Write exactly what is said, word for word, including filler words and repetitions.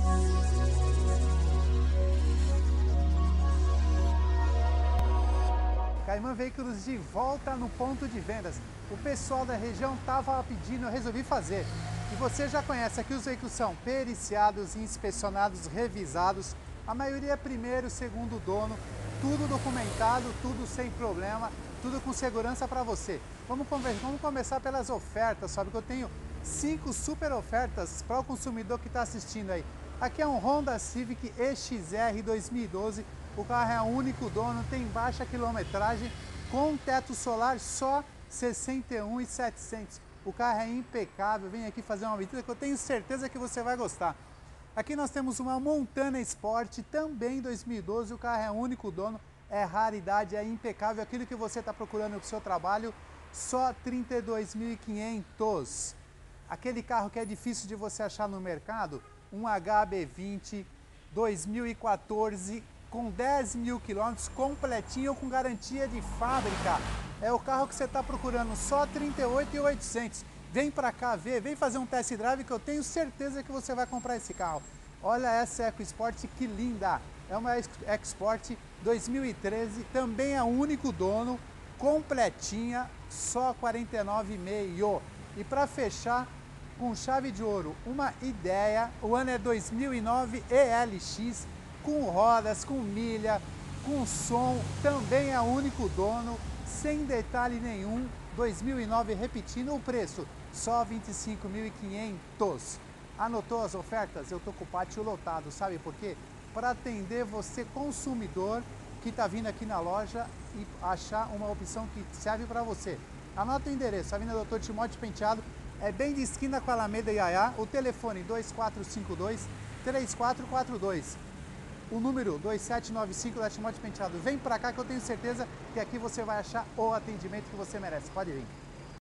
Caimã Veículos de volta no ponto de vendas. O pessoal da região estava pedindo, eu resolvi fazer. E você já conhece, aqui os veículos são periciados, inspecionados, revisados. A maioria é primeiro, segundo dono, tudo documentado, tudo sem problema, tudo com segurança para você. Vamos, conversar, vamos começar pelas ofertas, sabe que eu tenho cinco super ofertas para o consumidor que está assistindo aí. Aqui é um Honda Civic E X R dois mil e doze, o carro é o único dono, tem baixa quilometragem, com teto solar só sessenta e um mil e setecentos. O carro é impecável, vem aqui fazer uma visita que eu tenho certeza que você vai gostar. Aqui nós temos uma Montana Sport, também dois mil e doze, o carro é o único dono, é raridade, é impecável, aquilo que você está procurando para o seu trabalho, só trinta e dois mil e quinhentos. Aquele carro que é difícil de você achar no mercado, um H B vinte dois mil e quatorze, com dez mil quilômetros, completinho com garantia de fábrica. É o carro que você está procurando, só trinta e oito mil e oitocentos. Vem para cá ver, vem fazer um test drive que eu tenho certeza que você vai comprar esse carro. Olha essa EcoSport, que linda! É uma EcoSport dois mil e treze, também é o único dono, completinha, só quarenta e nove mil. E para fechar, com chave de ouro, uma ideia, o ano é dois mil e nove E L X, com rodas, com milha, com som, também é o único dono, sem detalhe nenhum, dois mil e nove, repetindo o preço, só vinte e cinco mil e quinhentos. Anotou as ofertas? Eu tô com o pátio lotado, sabe por quê? Para atender você, consumidor, que está vindo aqui na loja e achar uma opção que serve para você. Anota o endereço, Avenida Doutor Timóteo Penteado, é bem de esquina com a Alameda Iaiá, o telefone dois quatro cinco dois, três quatro quatro dois. O número dois sete nove cinco da Timóteo Penteado. Vem pra cá que eu tenho certeza que aqui você vai achar o atendimento que você merece. Pode vir.